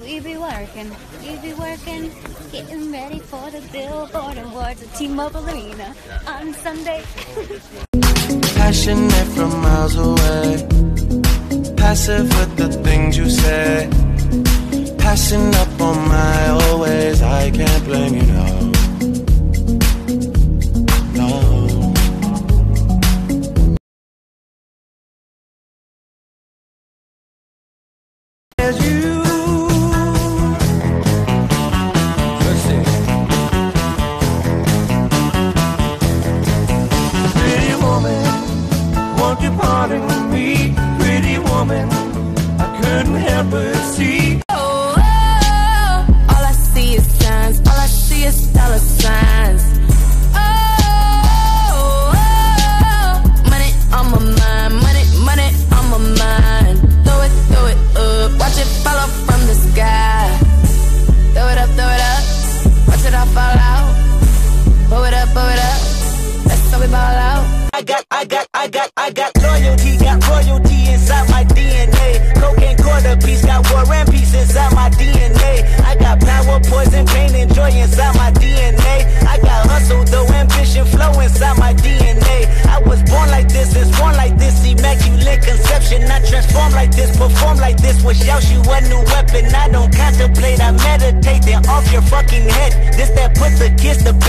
we be working, getting ready for the Billboard Awards at T-Mobile Arena on Sunday. Passionate from miles away, passive with the things you say, passing up on my always. I can't blame you, no. I got loyalty, got royalty inside my DNA. Cocaine quarter piece, got war and peace inside my DNA. I got power, poison, pain, and joy inside my DNA. I got hustle, though ambition, flow inside my DNA. I was born like this, is born like this, immaculate conception. I transform like this, perform like this, wish out you a new weapon. I don't contemplate, I meditate, then off your fucking head. This that put the kiss to